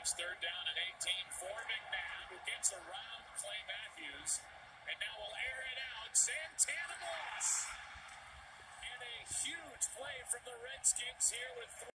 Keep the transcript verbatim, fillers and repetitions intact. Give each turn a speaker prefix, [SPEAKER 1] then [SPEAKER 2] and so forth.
[SPEAKER 1] It's third down and eighteen for McNabb, who gets around Clay Matthews, and now will air it out. Santana Moss. And a huge play from the Redskins here with three.